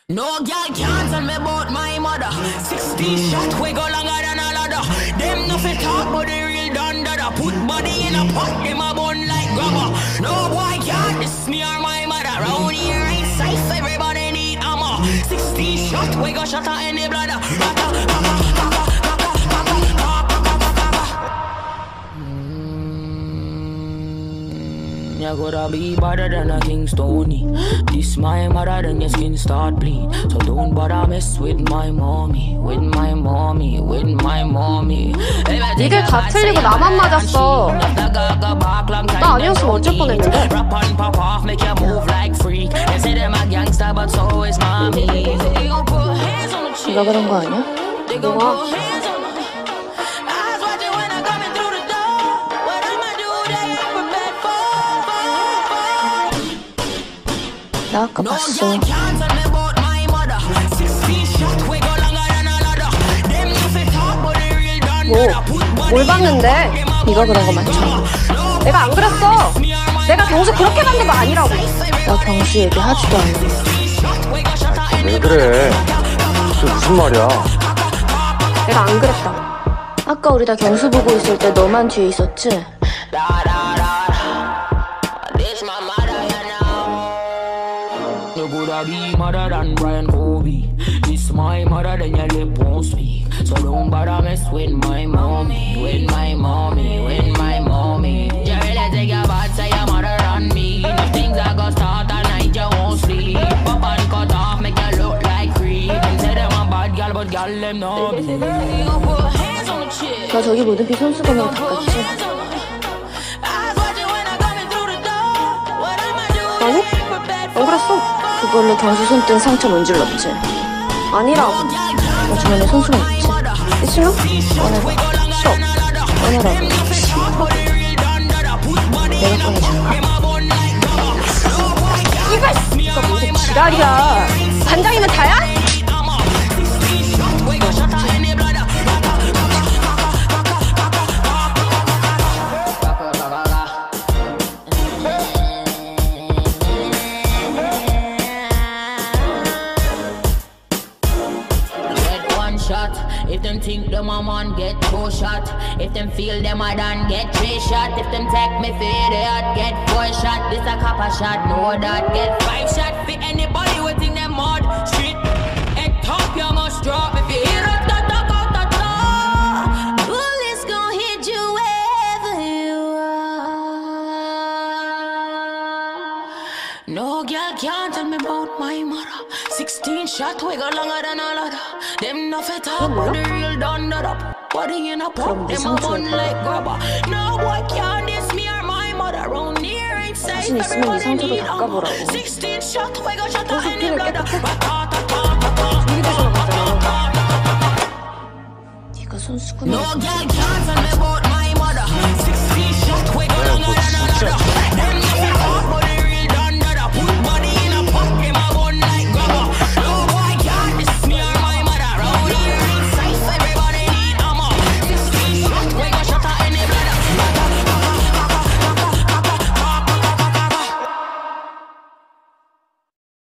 No girl can't tell me about my mother. 60 shot we go longer than a ladder. Them no fit talk but the real done dada. Put body in a pot, them a bun like grabber. No boy can't diss me or my mother. Round here ain't safe, everybody need armor. 60 shot we go shot in the bladder. You gotta be better than a King Stony. This my mother, then your skin start bleed. So don't bother mess with my mommy, with my mommy, with my mommy. 니들 다 틀리고 나만 맞았어. 나 아니었으면 어쩔 뻔했는데. 네가 그런 거 아니야? 뭐가? 나 아까 봤어. 뭘 봤는데? 네가 그런 거 많잖아. 내가 안 그랬어. 내가 경수 그렇게 만든 거 아니라고. 나 경수 얘기 하지도 않아. 왜 그래? 그게 무슨 말이야? 내가 안 그랬다고. 아까 우리 다 경수 보고 있을 때 너만 뒤에 있었지? Be mother than Brian Kobe. This my mother, then your lip won't speak. So don't bother mess with my mommy, with my mommy, with my mommy. You really take your bad, say your mother on me. The things I got start all night, you won't sleep. Pop and cut off, make you look like creep. Them say them a bad girl, but girl them know me. 나 저기 모든 비 손수건으로 닦았지? 아니? 안 그랬어. 그걸로 경수 손등 상처 문질렀지? 아니라고. 나 주머니에 손수건 있지? 있으면? 꺼내봐. 싫어. 꺼내라고. 내가 꺼내줄까? 이거 무슨 지랄이야. 반장이면 다야? If them think them a man get 2 shot. If them feel them a done get 3 shot. If them take me for idiot get 4 shot. This a copper shot, know that get 5 shot. For anybody who think them mud street. At top you must drop. If you hear it, bullets gon' hit you wherever you are. No girl can't tell me about my mother. 16 shot we go longer than a ladder. Them no fit talk but the real done that up. Body in a pop, them a bun like grabber. No boy can't diss me or my mother. Round here ain't safe, everybody need armor. 16 shot we go shot in the bladder. 네가 손수건으로 No girl can't tell me